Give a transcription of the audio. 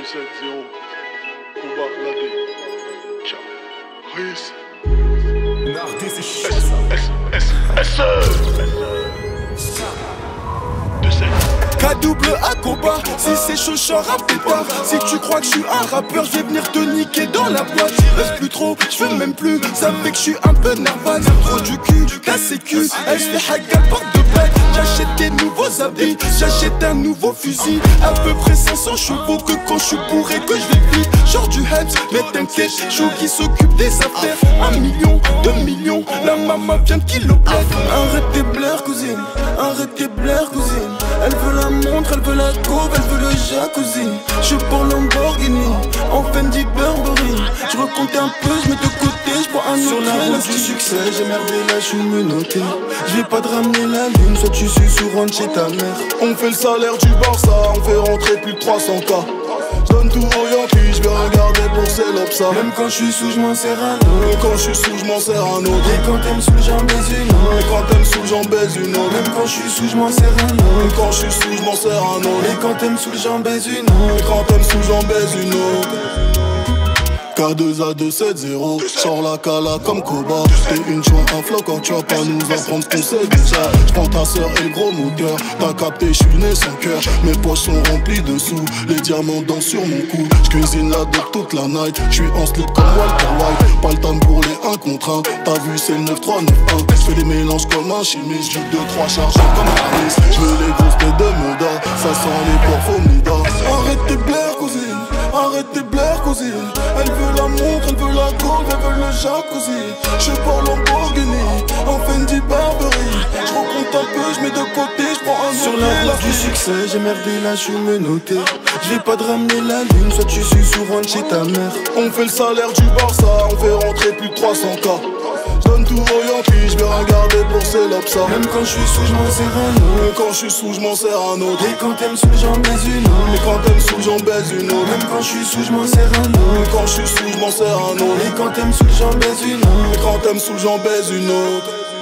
270 combat Ladé. Ciao. Riz. Nardi, c'est chaud S. 2-7. K-double à combat, si c'est chaud, je rap pétard. Si tu crois que je suis un rappeur, je vais venir te niquer dans la boîte. Reste plus trop, je fais même plus, ça fait que je suis un peu nerveux. Trop du cul, la sécu, elle se fait hack à porte de plaque. J'achète des nouveaux habits, j'achète un nouveau fusil. À peu près 500 chevaux que quand je suis bourré que je vais vite. Genre du Heps, mais t'inquiète, chou qui s'occupe des affaires. 1 million, 2 millions, la maman vient de kiloplaque. Arrête tes blaires cousine, arrête tes blaires cousine. Elle veut la montre, elle veut la couve, elle veut le jacuzzi. J'suis pour Lamborghini, en Fendi Burberry. J'recompte un peu, j'mets de côté, j'prends un autre. Sur la route du succès, j'ai merdé là, j'suis menotté. J'vais pas te ramener la lune, soit tu suis sous rentre chez ta mère. On fait le salaire du Barça, on fait rentrer plus de 300K. J'donne tout aux Yankees, j'vais regarder pour ces lobes. Même quand j'suis sous, j'm'en sers un Même autre. quand j'suis sous, j'm'en sers un autre. Et quand t'aimes sous, j'en baise une Et autre. quand t'aimes sous, j'en baise une autre. Même quand j'suis sous, j'm'en sers un Même autre. quand j'suis sous, j'm'en sers un autre. Et quand t'aimes sous, j'en baise une Et autre. quand t'aimes sous, j'en baise une autre. K2A 270, sors la cala comme Koba. T'es une joie, un flow quand tu vas pas nous apprendre ce qu'on sait déjà. J'prends ta sœur et le gros moteur, t'as capté, j'suis né sans cœur. Mes poches sont remplies de sous, les diamants dansent sur mon cou. J'cuisine la dope toute la night, j'suis en slip comme Walter White. Pas le temps pour les 1 contre 1, t'as vu c'est le 9-3-9-1. J'fais des mélanges comme un chimiste, j'joue 2-3 chargés comme un Harris. J'veux les grosses têtes de Moda, ça sent les porcs Fomida. Arrête tes blaires cousine, arrête tes blaires cousine. Elle veut la montre, elle veut la gold, elle veut le jacuzzi. J'suis pour Lamborghini, en Fendi Burberry. J'recompte un peu, j'mets de côté, j'prends un Sur autre la et route du succès, j'ai merdé là, j'suis menotté. J'vais pas te ramener la lune, soit tu suis sous rentre chez ta mère. On fait le salaire du Barça, on fait rentrer plus de 300K. J'donne tout aux Yankees, j'vais regarder pour ces lobes. Même quand j'suis sous, j'm'en sers un autre. Même quand j'suis sous, j'm'en sers un autre. Et quand t'aimes sous, j'en baise une autre. Et quand t'aimes sous, j'en baise une autre. Même quand j'suis sous, j'm'en sers un Même autre. quand j'suis sous, j'm'en sers un autre. Et quand t'aimes sous, j'en baise une autre. Et quand t'aimes sous, j'en baise une autre.